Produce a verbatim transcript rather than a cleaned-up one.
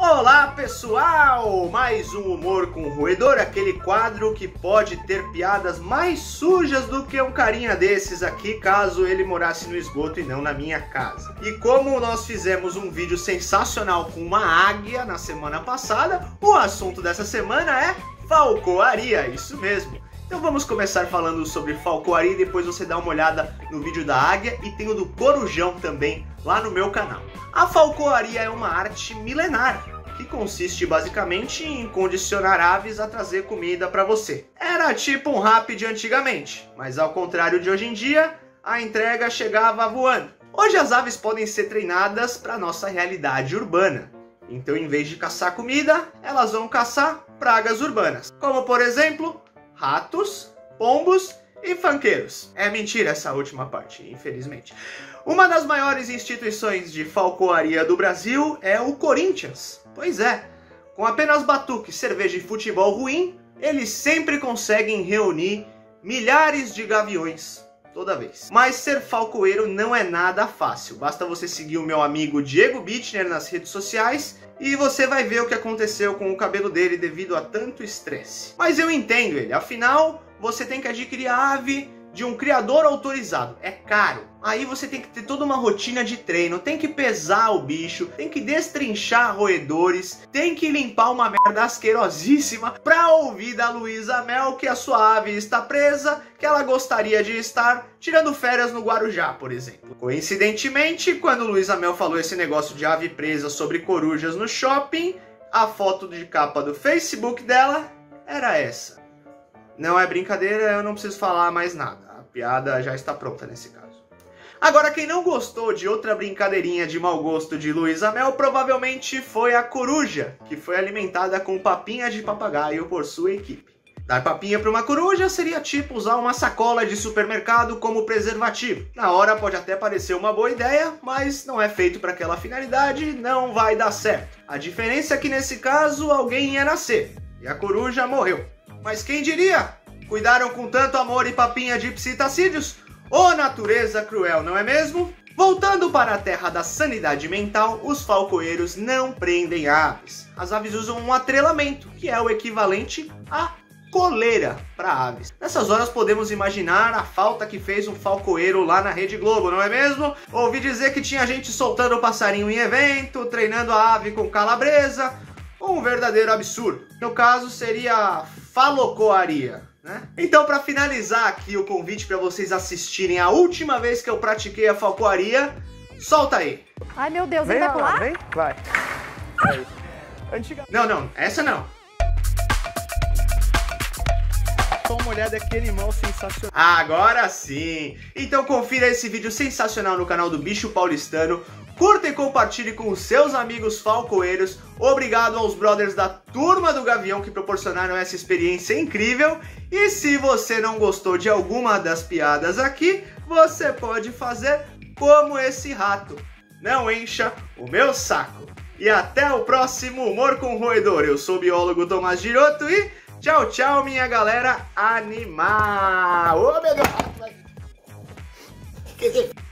Olá pessoal, mais um Humor com Roedor, aquele quadro que pode ter piadas mais sujas do que um carinha desses aqui, caso ele morasse no esgoto e não na minha casa. E como nós fizemos um vídeo sensacional com uma águia na semana passada, o assunto dessa semana é falcoaria, isso mesmo. Então vamos começar falando sobre falcoaria e depois você dá uma olhada no vídeo da águia e tem o do corujão também lá no meu canal. A falcoaria é uma arte milenar que consiste basicamente em condicionar aves a trazer comida para você. Era tipo um rap de antigamente, mas ao contrário de hoje em dia, a entrega chegava voando. Hoje as aves podem ser treinadas para nossa realidade urbana. Então em vez de caçar comida, elas vão caçar pragas urbanas, como por exemplo, ratos, pombos e funkeiros. É mentira essa última parte, infelizmente. Uma das maiores instituições de falcoaria do Brasil é o Corinthians. Pois é, com apenas batuque, cerveja e futebol ruim, eles sempre conseguem reunir milhares de gaviões toda vez. Mas ser falcoeiro não é nada fácil. Basta você seguir o meu amigo Diego Bittner nas redes sociais e você vai ver o que aconteceu com o cabelo dele devido a tanto estresse. Mas eu entendo ele, afinal, você tem que adquirir a ave de um criador autorizado. É caro. Aí você tem que ter toda uma rotina de treino, tem que pesar o bicho, tem que destrinchar roedores, tem que limpar uma merda asquerosíssima pra ouvir da Luísa Mel que a sua ave está presa, que ela gostaria de estar tirando férias no Guarujá, por exemplo. Coincidentemente, quando Luísa Mel falou esse negócio de ave presa sobre corujas no shopping, a foto de capa do Facebook dela era essa. Não é brincadeira, eu não preciso falar mais nada. A piada já está pronta nesse caso. Agora, quem não gostou de outra brincadeirinha de mau gosto de Luísa Mel provavelmente foi a coruja, que foi alimentada com papinha de papagaio por sua equipe. Dar papinha para uma coruja seria tipo usar uma sacola de supermercado como preservativo. Na hora pode até parecer uma boa ideia, mas não é feito para aquela finalidade, não vai dar certo. A diferença é que nesse caso alguém ia nascer e a coruja morreu. Mas quem diria? Cuidaram com tanto amor e papinha de psitacídeos? Ô natureza cruel, não é mesmo? Voltando para a terra da sanidade mental, os falcoeiros não prendem aves. As aves usam um atrelamento, que é o equivalente a coleira para aves. Nessas horas podemos imaginar a falta que fez um falcoeiro lá na Rede Globo, não é mesmo? Ouvi dizer que tinha gente soltando o passarinho em evento, treinando a ave com calabresa. Um verdadeiro absurdo. No caso seria falocoaria, né? Então, para finalizar aqui o convite para vocês assistirem a última vez que eu pratiquei a falcoaria, solta aí. Ai meu Deus, vem ele vai pular? Vem, vai. Aí. Antiga... Não, não, essa não. Dá uma olhada aqui, animal sensacional. Agora sim! Então confira esse vídeo sensacional no canal do Bicho Paulistano. Curta e compartilhe com os seus amigos falcoeiros. Obrigado aos brothers da Turma do Gavião que proporcionaram essa experiência incrível. E se você não gostou de alguma das piadas aqui, você pode fazer como esse rato. Não encha o meu saco. E até o próximo Humor com Roedor. Eu sou o biólogo Tomás Giroto e tchau, tchau, minha galera animal. Ô, meu Deus!